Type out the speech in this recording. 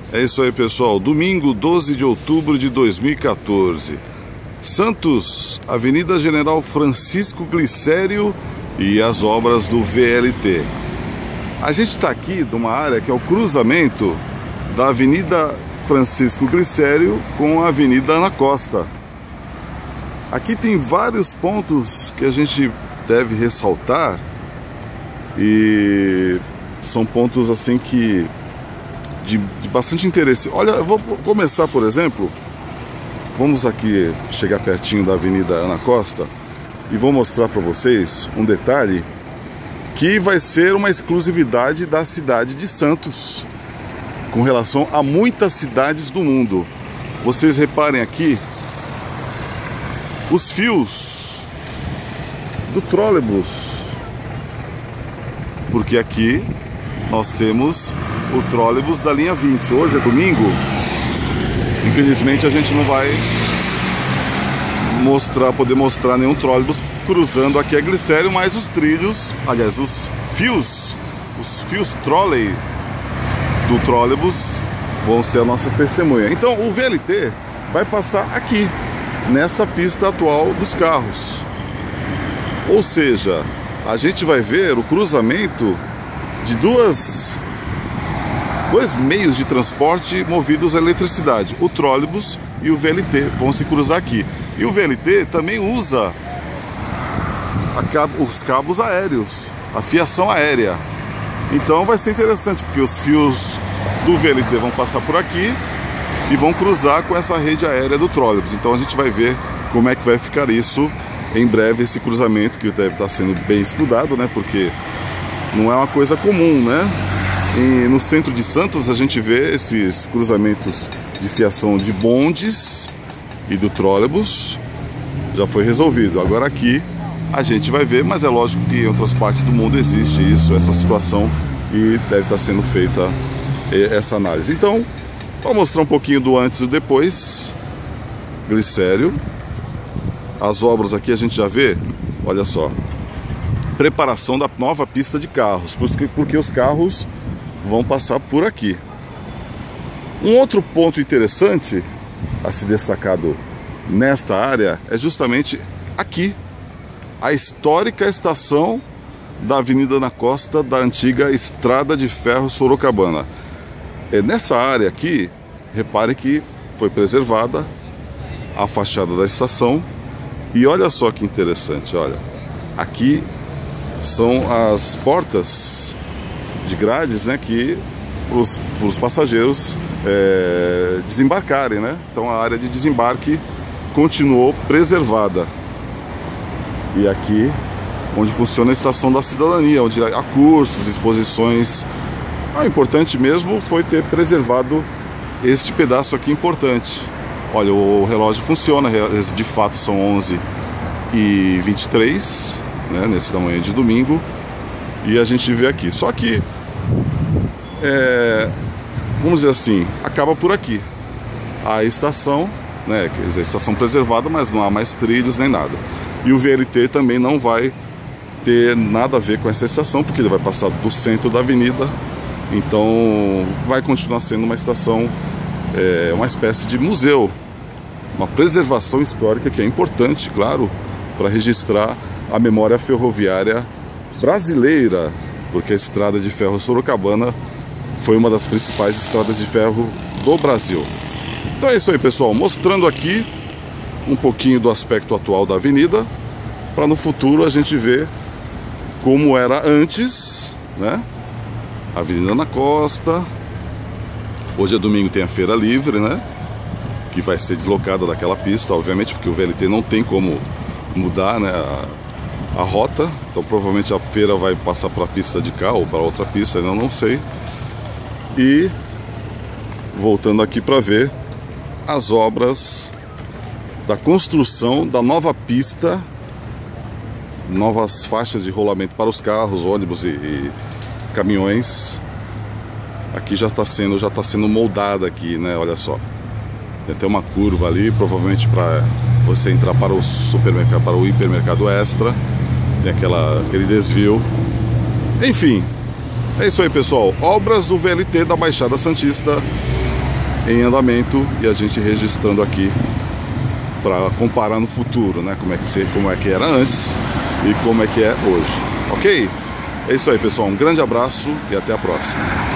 É isso aí, pessoal. Domingo, 12 de outubro de 2014. Santos, Avenida General Francisco Glicério e as obras do VLT. A gente está aqui numa área que é o cruzamento da Avenida Francisco Glicério com a Avenida Ana Costa. Aqui tem vários pontos que a gente deve ressaltar e são pontos assim que de bastante interesse. Olha, eu vou começar, por exemplo, vamos aqui chegar pertinho da Avenida Ana Costa e vou mostrar para vocês um detalhe que vai ser uma exclusividade da cidade de Santos com relação a muitas cidades do mundo. Vocês reparem aqui os fios do trólebus, porque aqui nós temos o trólebus da linha 20. Hoje é domingo, infelizmente a gente não vai poder mostrar nenhum trólebus cruzando aqui a Glicério, mas os trilhos, aliás, os fios trolley do trólebus vão ser a nossa testemunha. Então o VLT vai passar aqui, nesta pista atual dos carros. Ou seja, a gente vai ver o cruzamento de dois meios de transporte movidos a eletricidade. O trólebus e o VLT vão se cruzar aqui. E o VLT também usa os cabos aéreos, a fiação aérea. Então vai ser interessante, porque os fios do VLT vão passar por aqui e vão cruzar com essa rede aérea do trólebus. Então a gente vai ver como é que vai ficar isso em breve, esse cruzamento que deve estar sendo bem estudado, né? Porque não é uma coisa comum, né? E no centro de Santos a gente vê esses cruzamentos de fiação de bondes e do trólebus. Já foi resolvido. Agora aqui a gente vai ver, mas é lógico que em outras partes do mundo existe isso, essa situação, e deve estar sendo feita essa análise. Então, vou mostrar um pouquinho do antes e do depois. Glicério. As obras aqui a gente já vê, olha só, preparação da nova pista de carros, porque os carros vão passar por aqui. Um outro ponto interessante a se destacado nesta área é justamente aqui, a histórica estação da Avenida Ana Costa, da antiga Estrada de Ferro Sorocabana. Nessa área aqui, repare que foi preservada a fachada da estação. E olha só que interessante, olha, aqui são as portas de grades, né, que para os passageiros desembarcarem, né? Então a área de desembarque continuou preservada. E aqui onde funciona a Estação da Cidadania, onde há cursos, exposições. O importante mesmo foi ter preservado este pedaço aqui importante. Olha, o relógio funciona, de fato são 11h23, né, nesse tamanho de domingo. E a gente vê aqui, só que vamos dizer assim, acaba por aqui a estação, né, quer dizer, a estação preservada, mas não há mais trilhos nem nada. E o VLT também não vai ter nada a ver com essa estação, porque ele vai passar do centro da avenida. Então vai continuar sendo uma estação, uma espécie de museu, uma preservação histórica que é importante, claro, para registrar a memória ferroviária brasileira, porque a Estrada de Ferro Sorocabana foi uma das principais estradas de ferro do Brasil. Então é isso aí, pessoal, mostrando aqui um pouquinho do aspecto atual da avenida, para no futuro a gente ver como era antes, né? Avenida Ana Costa. Hoje é domingo, tem a feira livre, né, que vai ser deslocada daquela pista, obviamente, porque o VLT não tem como mudar, né, a rota. Então provavelmente a feira vai passar para a pista de cá ou para outra pista, eu não sei. E voltando aqui para ver as obras da construção da nova pista, novas faixas de rolamento para os carros, ônibus e caminhões. Aqui já está sendo moldada aqui, né? Olha só, tem até uma curva ali, provavelmente para você entrar para o supermercado, para o hipermercado Extra. Tem aquele desvio. Enfim, é isso aí, pessoal. Obras do VLT da Baixada Santista em andamento e a gente registrando aqui para comparar no futuro, né? Como é que era antes e como é que é hoje. Ok? É isso aí, pessoal. Um grande abraço e até a próxima.